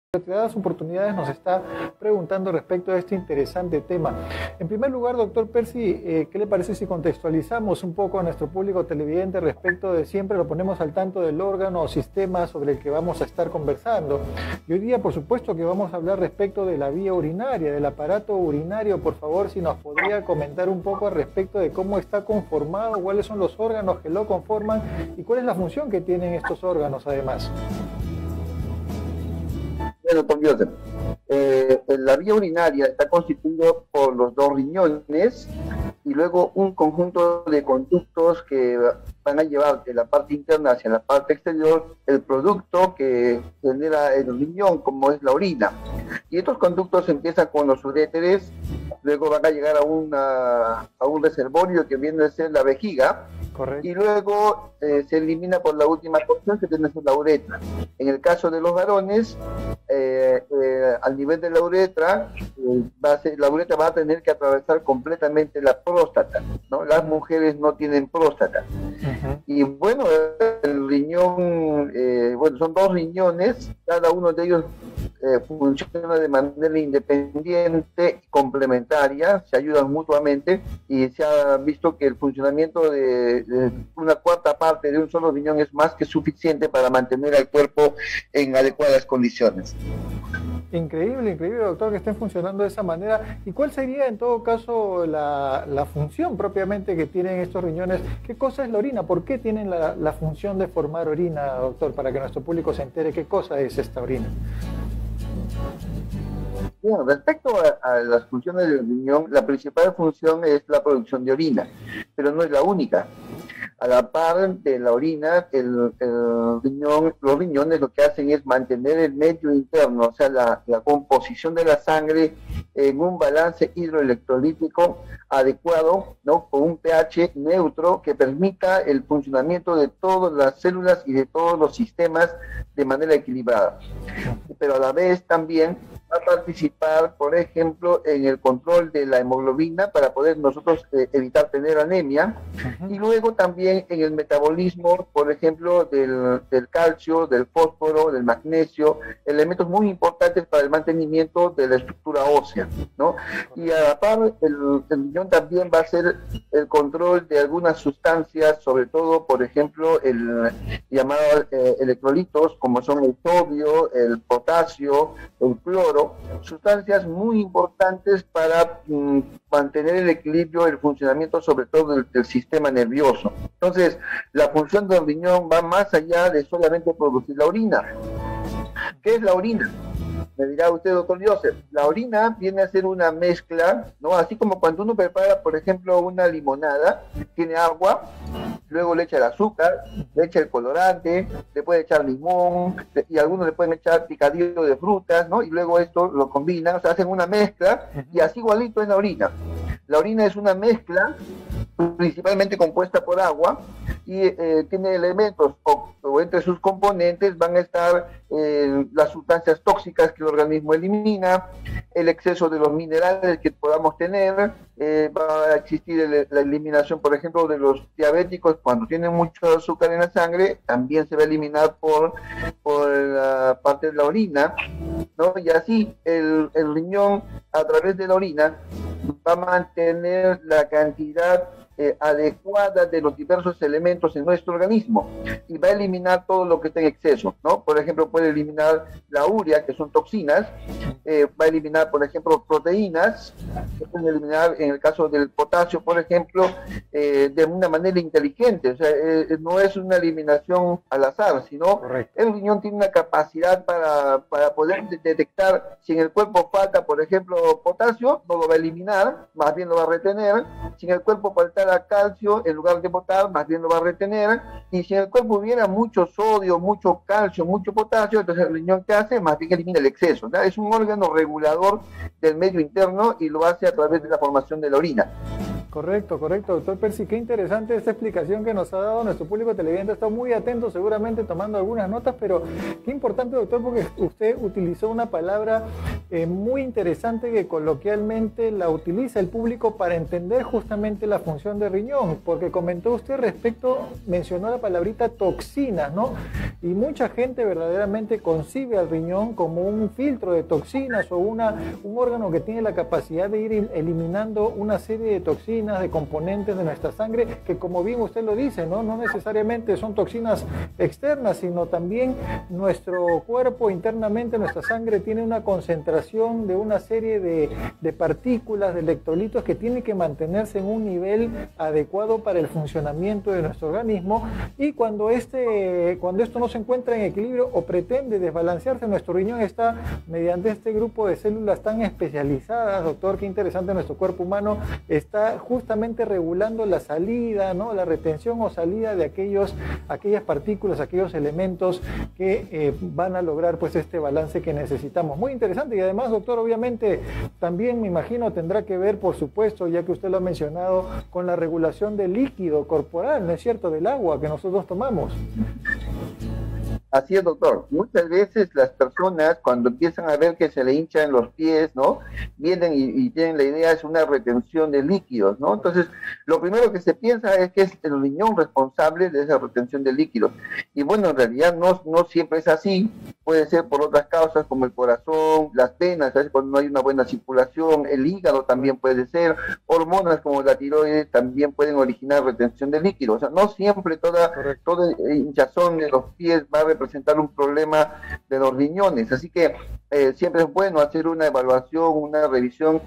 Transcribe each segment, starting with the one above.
Dadas oportunidades nos está preguntando respecto a este interesante tema. En primer lugar, doctor Percy, ¿qué le parece si contextualizamos un poco a nuestro público televidente respecto de siempre lo ponemos al tanto del órgano o sistema sobre el que vamos a estar conversando? Y hoy día, por supuesto, que vamos a hablar respecto de la vía urinaria, del aparato urinario. Por favor, si nos podría comentar un poco al respecto de cómo está conformado, cuáles son los órganos que lo conforman y cuál es la función que tienen estos órganos además. Bueno, don Joseph, la vía urinaria está constituida por los dos riñones y luego un conjunto de conductos que van a llevar de la parte interna hacia la parte exterior el producto que genera el riñón, como es la orina. Y estos conductos empiezan con los uréteres, luego van a llegar a un reservorio que viene a ser la vejiga. Correcto. Y luego se elimina por la última porción que tiene que ser la uretra. En el caso de los varones, al nivel de la uretra, la uretra va a tener que atravesar completamente la próstata, ¿no? Las mujeres no tienen próstata. Y bueno, el riñón, son dos riñones, cada uno de ellos funciona de manera independiente y complementaria, se ayudan mutuamente y se ha visto que el funcionamiento de una cuarta parte de un solo riñón es más que suficiente para mantener al cuerpo en adecuadas condiciones. Increíble, increíble, doctor, que estén funcionando de esa manera. ¿Y cuál sería en todo caso la función propiamente que tienen estos riñones? ¿Qué cosa es la orina? ¿Por qué tienen la función de formar orina, doctor? Para que nuestro público se entere qué cosa es esta orina. Bueno, respecto a las funciones del riñón, la principal función es la producción de orina, pero no es la única. A la par de la orina, los riñones lo que hacen es mantener el medio interno, o sea, la composición de la sangre en un balance hidroelectrolítico adecuado, ¿no? Con un pH neutro que permita el funcionamiento de todas las células y de todos los sistemas de manera equilibrada. Pero a la vez también va a participar, por ejemplo, en el control de la hemoglobina para poder nosotros evitar tener anemia, y luego también en el metabolismo, por ejemplo, del calcio, del fósforo, del magnesio, elementos muy importantes para el mantenimiento de la estructura ósea, ¿no? Y a la par, el riñón también va a hacer el control de algunas sustancias, sobre todo, por ejemplo, el llamado electrolitos, como son el sodio, el potasio, el cloro, sustancias muy importantes para mantener el equilibrio, el funcionamiento sobre todo del sistema nervioso. Entonces, la función del riñón va más allá de solamente producir la orina. ¿Qué es la orina? Me dirá usted, doctor Joseph, la orina viene a ser una mezcla, ¿no? Así como cuando uno prepara, por ejemplo, una limonada, tiene agua, luego le echa el azúcar, le echa el colorante, le puede echar limón, y algunos le pueden echar picadillo de frutas, ¿no? Y luego esto lo combinan, o sea, hacen una mezcla, y así igualito es la orina. La orina es una mezcla principalmente compuesta por agua y tiene elementos o entre sus componentes van a estar las sustancias tóxicas que el organismo elimina, el exceso de los minerales que podamos tener, va a existir la eliminación, por ejemplo, de los diabéticos cuando tienen mucho azúcar en la sangre, también se va a eliminar por la parte de la orina, ¿no? Y así el riñón a través de la orina va a mantener la cantidad adecuada de los diversos elementos en nuestro organismo y va a eliminar todo lo que esté en exceso, ¿no? Por ejemplo, puede eliminar la urea, que son toxinas, va a eliminar, por ejemplo, proteínas, se pueden eliminar en el caso del potasio, por ejemplo, de una manera inteligente, o sea, no es una eliminación al azar, sino el riñón tiene una capacidad para poder detectar si en el cuerpo falta, por ejemplo, potasio, no lo va a eliminar, más bien lo va a retener. Si en el cuerpo falta calcio, en lugar de botar, más bien lo va a retener, y si en el cuerpo hubiera mucho sodio, mucho calcio, mucho potasio, entonces el riñón, ¿qué hace? Más bien elimina el exceso, ¿no? Es un órgano regulador del medio interno y lo hace a través de la formación de la orina. Correcto, correcto, doctor Percy, qué interesante esta explicación que nos ha dado nuestro público televidente. Está muy atento, seguramente tomando algunas notas, pero qué importante, doctor, porque usted utilizó una palabra muy interesante que coloquialmente la utiliza el público para entender justamente la función del riñón, porque comentó usted mencionó la palabrita toxinas, ¿no? Y mucha gente verdaderamente concibe al riñón como un filtro de toxinas o un órgano que tiene la capacidad de ir eliminando una serie de toxinas, de componentes de nuestra sangre, que como bien usted lo dice, ¿no? No necesariamente son toxinas externas, sino también nuestro cuerpo internamente, nuestra sangre tiene una concentración de una serie de partículas, de electrolitos que tienen que mantenerse en un nivel adecuado para el funcionamiento de nuestro organismo, y cuando esto no se encuentra en equilibrio o pretende desbalancearse, nuestro riñón está mediante este grupo de células tan especializadas, doctor, qué interesante, nuestro cuerpo humano está justamente regulando la salida, ¿no? La retención o salida de aquellas partículas, aquellos elementos que van a lograr pues este balance que necesitamos. Muy interesante, y además, doctor, obviamente también me imagino tendrá que ver, por supuesto, ya que usted lo ha mencionado, con la regulación del líquido corporal, ¿no es cierto?, del agua que nosotros tomamos. Así es, doctor. Muchas veces las personas, cuando empiezan a ver que se le hinchan los pies, ¿no? Vienen y tienen la idea, es una retención de líquidos, ¿no? Entonces, lo primero que se piensa es que es el riñón responsable de esa retención de líquidos. Y bueno, en realidad no siempre es así. Puede ser por otras causas como el corazón, las venas, ¿sabes? Cuando no hay una buena circulación, el hígado también puede ser, hormonas como la tiroides también pueden originar retención de líquidos. O sea, no siempre toda hinchazón de los pies va a representar un problema de los riñones, así que siempre es bueno hacer una evaluación, una revisión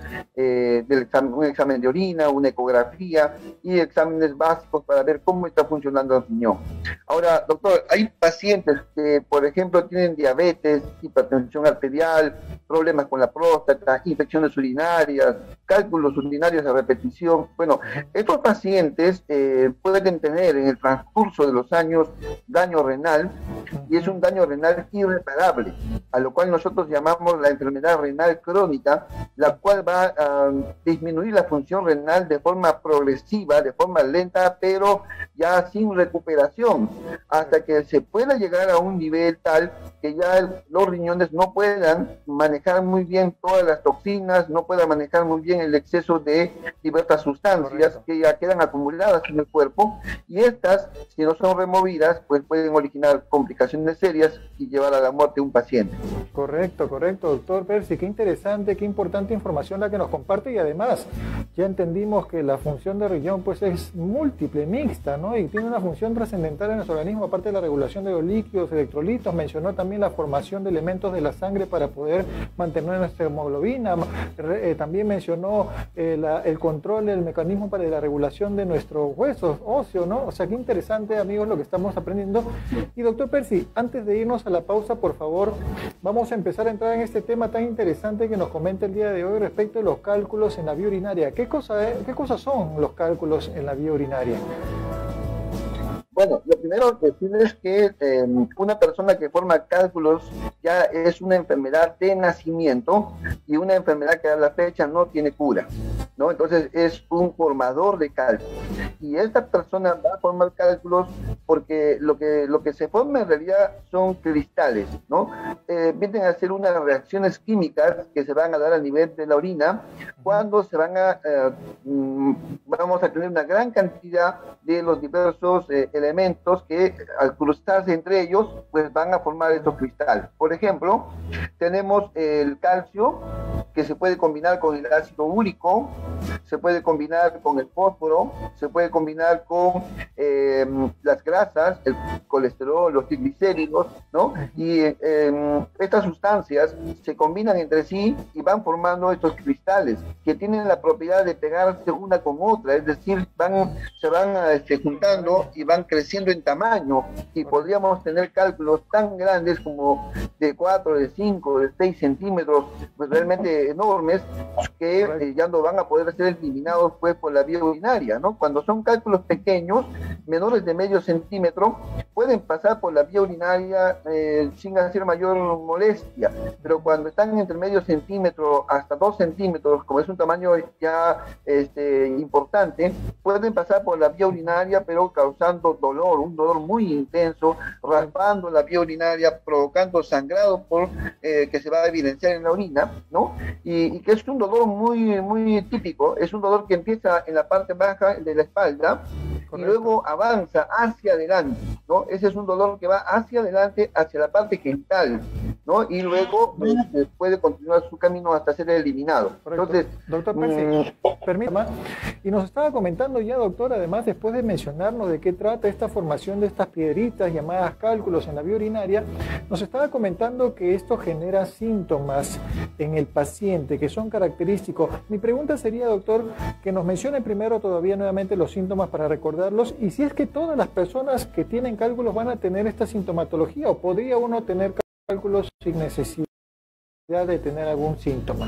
un examen de orina, una ecografía y exámenes básicos para ver cómo está funcionando el riñón. Ahora, doctor, hay pacientes que, por ejemplo, tienen diabetes, hipertensión arterial, problemas con la próstata, infecciones urinarias, cálculos urinarios a repetición. Bueno, estos pacientes pueden tener en el transcurso de los años daño renal, y es un daño renal irreparable, a lo cual nosotros llamamos la enfermedad renal crónica, la cual va a disminuir la función renal de forma progresiva, de forma lenta, pero ya sin recuperación, hasta que se pueda llegar a un nivel tal que ya los riñones no puedan manejar muy bien todas las toxinas, no puedan manejar muy bien el exceso de diversas sustancias que ya quedan acumuladas en el cuerpo, y estas, si no son removidas, pues pueden originar complicaciones serias y llevar a la muerte a un paciente. Correcto, doctor Percy, qué interesante, qué importante información la que nos comparte, y además ya entendimos que la función del riñón pues es múltiple, mixta, ¿no? Y tiene una función trascendental en nuestro organismo, aparte de la regulación de los líquidos, electrolitos, mencionó también la formación de elementos de la sangre para poder mantener nuestra hemoglobina, también mencionó el control, el mecanismo para la regulación de nuestros huesos óseos, ¿no? O sea, qué interesante, amigos, lo que estamos aprendiendo. Y doctor Percy, antes de irnos a la pausa, por favor, vamos a empezar a entrar en este tema tan interesante que nos comenta el día de hoy respecto de los cálculos en la vía urinaria. ¿Qué cosas son los cálculos en la vía urinaria? Bueno, lo primero que decir es que una persona que forma cálculos ya es una enfermedad de nacimiento, y una enfermedad que a la fecha no tiene cura, ¿no? Entonces es un formador de cálculos, y esta persona va a formar cálculos porque lo que se forma en realidad son cristales, ¿no? Vienen a ser unas reacciones químicas que se van a dar a nivel de la orina cuando se vamos a tener una gran cantidad de los diversos elementos que, al cruzarse entre ellos, pues van a formar estos cristales. Por ejemplo, tenemos el calcio, que se puede combinar con el ácido úrico, se puede combinar con el fósforo, se puede combinar con las grasas, el colesterol, los triglicéridos, ¿no? Y estas sustancias se combinan entre sí y van formando estos cristales que tienen la propiedad de pegarse una con otra, es decir, se van juntando y van creciendo en tamaño, y podríamos tener cálculos tan grandes como de 4, de 5, de 6 centímetros, pues realmente enormes, que ya no van a poder ser eliminados pues por la vía urinaria, ¿no? Cuando son cálculos pequeños, menores de medio centímetro pueden pasar por la vía urinaria sin hacer mayor molestia, pero cuando están entre medio centímetro hasta 2 centímetros, como es un tamaño ya importante, pueden pasar por la vía urinaria, pero causando dolor, un dolor muy intenso, raspando la vía urinaria, provocando sangrado que se va a evidenciar en la orina, ¿no? Y que es un dolor muy típico, es un dolor que empieza en la parte baja de la espalda. Correcto. Y luego avanza hacia adelante, ¿no? Ese es un dolor que va hacia adelante, hacia la parte genital, ¿no? Y luego puede continuar su camino hasta ser eliminado. Correcto. Entonces, doctor Percy, permítame, y nos estaba comentando ya, doctor, además, después de mencionarnos de qué trata esta formación de estas piedritas llamadas cálculos en la vía urinaria, nos estaba comentando que esto genera síntomas en el paciente que son característicos. Mi pregunta sería, doctor, que nos mencione primero todavía nuevamente los síntomas para recordarlos, y si es que todas las personas que tienen cálculos van a tener esta sintomatología, o podría uno tener cálculos sin necesidad de tener algún síntoma.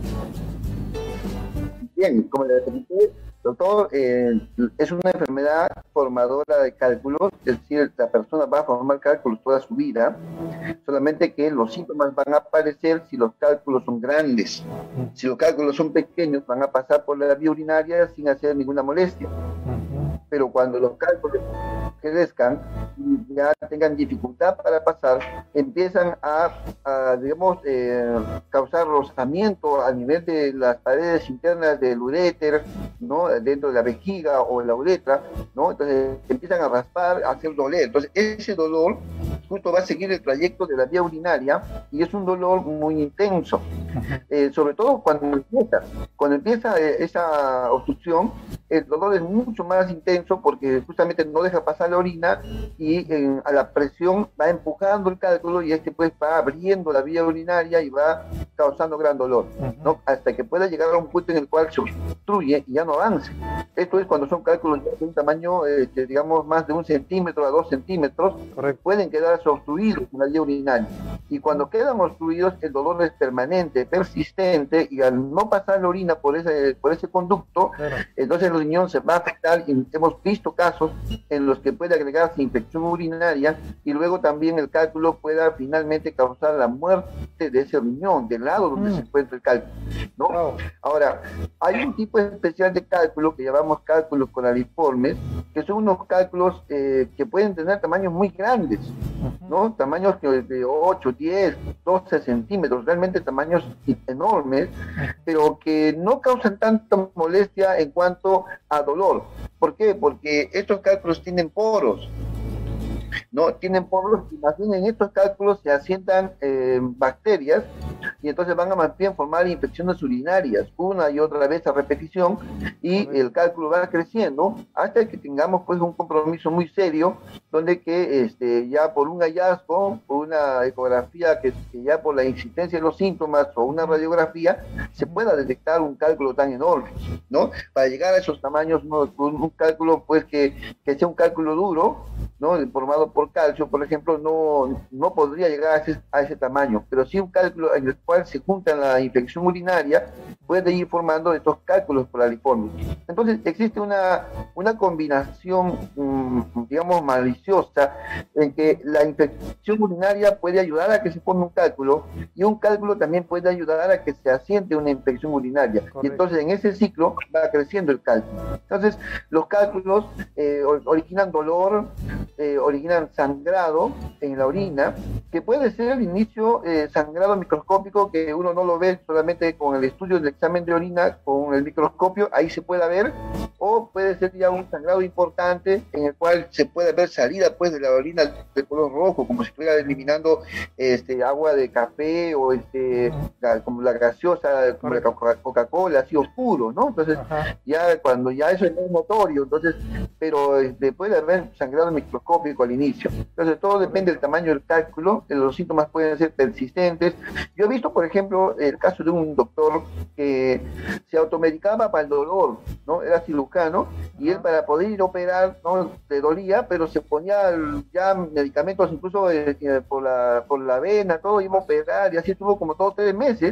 Bien, como le dije, doctor, es una enfermedad formadora de cálculos, es decir, la persona va a formar cálculos toda su vida, solamente que los síntomas van a aparecer si los cálculos son grandes. Si los cálculos son pequeños, van a pasar por la vía urinaria sin hacer ninguna molestia. Pero cuando los cálculos crezcan y ya tengan dificultad para pasar, empiezan a digamos, causar rozamiento a nivel de las paredes internas del uréter, ¿no? Dentro de la vejiga o la uretra, ¿no? Entonces empiezan a raspar, a hacer doler. Entonces ese dolor justo va a seguir el trayecto de la vía urinaria y es un dolor muy intenso, sobre todo cuando empieza esa obstrucción. El dolor es mucho más intenso porque justamente no deja pasar la orina y a la presión va empujando el cálculo y pues va abriendo la vía urinaria y va causando gran dolor, ¿no? Hasta que pueda llegar a un punto en el cual se obstruye y ya no avance. Esto es cuando son cálculos de un tamaño, digamos, más de 1 centímetro a 2 centímetros. Correcto. Pueden quedarse obstruidos en la vía urinaria. Y cuando quedan obstruidos, el dolor es permanente, persistente, y al no pasar la orina por ese conducto, claro, entonces el riñón se va a afectar, y hemos visto casos en los que puede agregarse infección urinaria y luego también el cálculo pueda finalmente causar la muerte de ese riñón, del lado donde se encuentra el cálculo, ¿no? Wow. Ahora, hay un tipo especial de cálculo que llamamos cálculos coraliformes, que son unos cálculos que pueden tener tamaños muy grandes, ¿no? Tamaños de 8, 10, 12 centímetros, realmente tamaños enormes, pero que no causan tanta molestia en cuanto a dolor. ¿Por qué? Porque estos cálculos tienen poros, ¿no? Tienen poros, y más bien en estos cálculos se asientan bacterias, y entonces van a más bien formar infecciones urinarias una y otra vez a repetición, y el cálculo va creciendo hasta que tengamos pues un compromiso muy serio, donde que ya por un hallazgo, por una ecografía que ya por la existencia de los síntomas o una radiografía se pueda detectar un cálculo tan enorme, ¿no? Para llegar a esos tamaños, un cálculo pues que sea un cálculo duro, ¿no? Formado por calcio, por ejemplo, no podría llegar a ese tamaño, pero sí un cálculo en el cual se junta la infección urinaria puede ir formando estos cálculos coraliformes. Entonces existe una combinación, digamos, maliciosa, en que la infección urinaria puede ayudar a que se forme un cálculo, y un cálculo también puede ayudar a que se asiente una infección urinaria. Correcto. Y entonces en ese ciclo va creciendo el cálculo. Entonces los cálculos originan dolor, originan sangrado en la orina, que puede ser al inicio sangrado microscópico, que uno no lo ve solamente con el estudio del examen de orina con el microscopio, ahí se puede ver, o puede ser ya un sangrado importante en el cual se puede ver salida pues de la orina de color rojo, como si estuviera eliminando agua de café o como la gaseosa, como la Coca-Cola, así oscuro, ¿no? Entonces ya cuando ya eso es notorio, entonces, pero puede haber sangrado microscópico al inicio. Entonces todo depende del tamaño del cálculo, los síntomas pueden ser persistentes. Yo he visto, por ejemplo, el caso de un doctor que se automedicaba para el dolor, ¿no? Era cirujano, y él para poder ir a operar, ¿no? Le dolía, pero se ponía ya medicamentos incluso por la vena, todo, iba a operar, y así estuvo como todos 3 meses,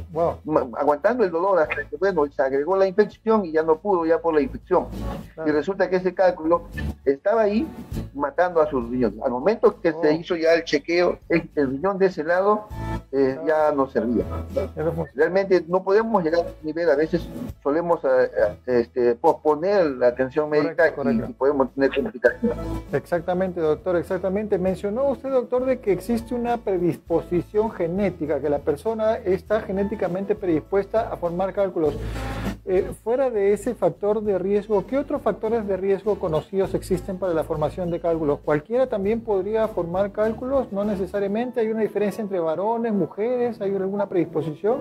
Wow. aguantando el dolor hasta que, bueno, se agregó la infección y ya no pudo, ya por la infección. Claro. Y resulta que ese cálculo estaba ahí matando a sus riñones. Al momento que se hizo ya el chequeo, el riñón de ese lado ya no servía. Realmente no podemos llegar a ese nivel, a veces solemos posponer la atención médica. Correcto. Y podemos tener complicaciones. Exactamente, doctor, exactamente. Mencionó usted, doctor, de que existe una predisposición genética, que la persona está genéticamente predispuesta a formar cálculos. Fuera de ese factor de riesgo, ¿qué otros factores de riesgo conocidos existen para la formación de cálculos? ¿Cualquiera también podría formar cálculos? No necesariamente. ¿Hay una diferencia entre varones, mujeres? ¿Hay alguna predisposición?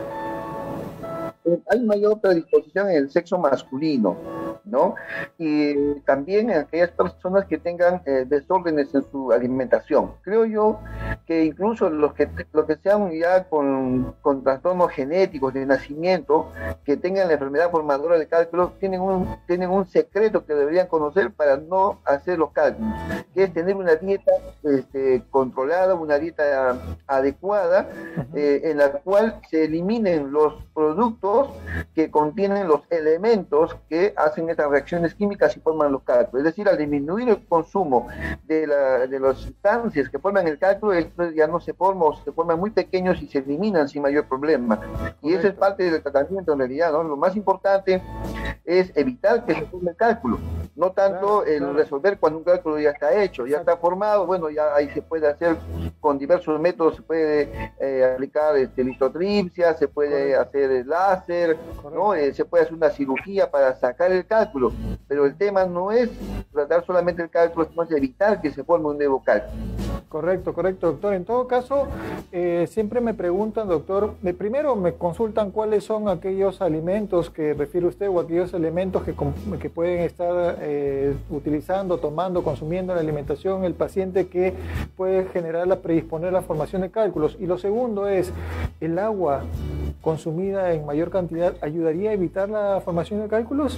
Hay mayor predisposición en el sexo masculino, ¿no? Y también en aquellas personas que tengan desórdenes en su alimentación. Creo yo que incluso los que sean ya con trastornos genéticos de nacimiento, que tengan la enfermedad formadora de cálculos, tienen un secreto que deberían conocer para no hacer los cálculos, que es tener una dieta controlada, una dieta adecuada, en la cual se eliminen los productos que contienen los elementos que hacen estas reacciones químicas y forman los cálculos. Es decir, al disminuir el consumo de las sustancias que forman el cálculo, ya no se forman o se forman muy pequeños y se eliminan sin mayor problema. Y eso es parte del tratamiento en realidad, ¿no? Lo más importante es evitar que se forme el cálculo, no tanto el resolver cuando un cálculo ya está hecho, ya está formado. Bueno, ya ahí se puede hacer con diversos métodos, se puede aplicar lisotripsia, se puede hacer láser, ¿no? Se puede hacer una cirugía para sacar el cálculo, pero el tema no es tratar solamente el cálculo, sino es evitar que se forme un nuevo cálculo. Correcto, doctor. En todo caso, siempre me preguntan, doctor, primero me consultan cuáles son aquellos alimentos que refiere usted o aquellos elementos que pueden estar utilizando, tomando, consumiendo en la alimentación el paciente que puede predisponer la formación de cálculos. Y lo segundo es, ¿el agua consumida en mayor cantidad ayudaría a evitar la formación de cálculos?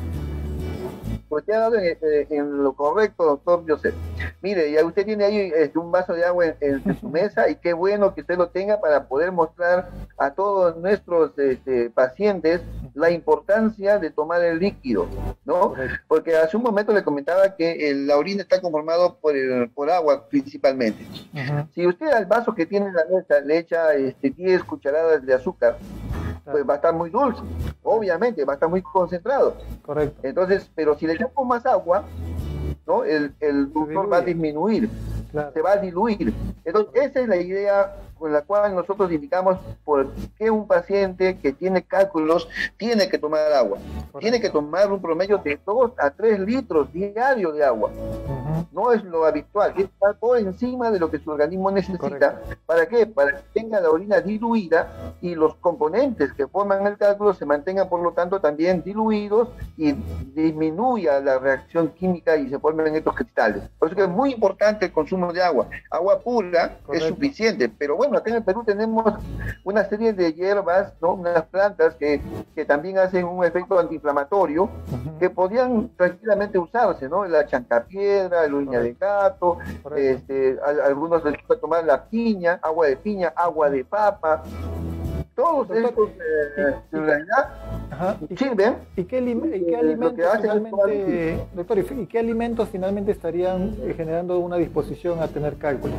Pues te ha dado en lo correcto, doctor Joseph. Mire, ya usted tiene ahí un vaso de agua en su mesa, y qué bueno que usted lo tenga para poder mostrar a todos nuestros pacientes la importancia de tomar el líquido, ¿no? Porque hace un momento le comentaba que la orina está conformado por agua principalmente. Si usted al vaso que tiene en la mesa le echa 10 cucharadas de azúcar, pues va a estar muy dulce, obviamente, va a estar muy concentrado. Correcto. Entonces, pero si le echamos más agua, ¿no? El dulzor va a disminuir, se va a diluir. Entonces, esa es la idea con la cual nosotros indicamos por qué un paciente que tiene cálculos tiene que tomar agua. Correcto. Tiene que tomar un promedio de 2 a 3 litros diarios de agua. No es lo habitual, está por encima de lo que su organismo necesita. Correcto. ¿Para qué? Para que tenga la orina diluida y los componentes que forman el cálculo se mantengan, por lo tanto, también diluidos, y disminuya la reacción química y se formen estos cristales. Por eso que es muy importante el consumo de agua. Agua pura. Correcto. Es suficiente, pero bueno, acá en el Perú tenemos una serie de hierbas, ¿no? Unas plantas que también hacen un efecto antiinflamatorio, que podrían tranquilamente usarse, ¿no? La chancapiedra, el uña de gato, algunos les gusta tomar la piña, agua de piña, agua de papa. Todos estos en realidad sirven. ¿Y qué alimentos finalmente, doctor, y qué alimentos finalmente estarían generando una disposición a tener cálculos?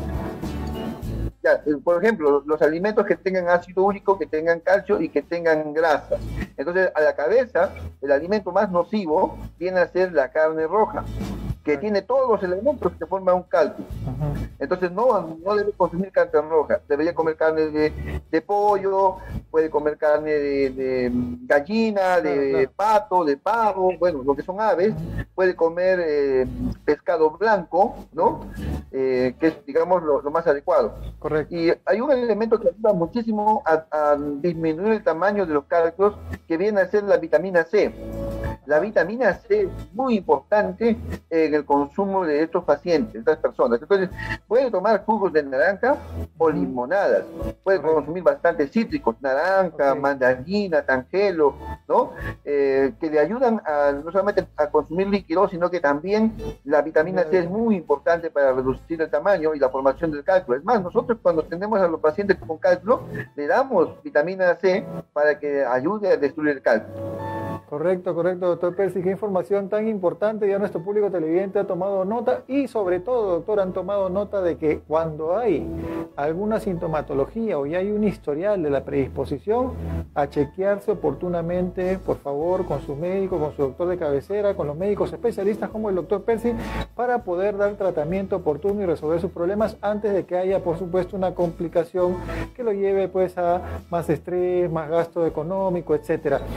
Ya, por ejemplo, los alimentos que tengan ácido úrico, que tengan calcio y que tengan grasa. Entonces, a la cabeza, el alimento más nocivo viene a ser la carne roja, que tiene todos los elementos que forman un cálculo. Entonces no debe consumir carne roja, debería comer carne de pollo, puede comer carne de gallina, de pato, de pavo, bueno, lo que son aves, puede comer pescado blanco, ¿no? Que es, digamos, lo más adecuado. Correcto. Y hay un elemento que ayuda muchísimo a disminuir el tamaño de los cálculos, que viene a ser la vitamina C. La vitamina C es muy importante en el consumo de estos pacientes, estas personas. Entonces, puede tomar jugos de naranja o limonadas. Puede consumir bastantes cítricos, naranja, mandarina, tangelo, ¿no? Que le ayudan no solamente a consumir líquidos, sino que también la vitamina C es muy importante para reducir el tamaño y la formación del cálculo. Es más, nosotros cuando tenemos a los pacientes con cálculo, le damos vitamina C para que ayude a destruir el cálculo. Correcto, correcto, doctor Percy. Qué información tan importante. Ya nuestro público televidente ha tomado nota y sobre todo, doctor, han tomado nota de que cuando hay alguna sintomatología o ya hay un historial de la predisposición, a chequearse oportunamente, por favor, con su médico, con su doctor de cabecera, con los médicos especialistas como el doctor Percy, para poder dar tratamiento oportuno y resolver sus problemas antes de que haya, por supuesto, una complicación que lo lleve pues a más estrés, más gasto económico, etcétera.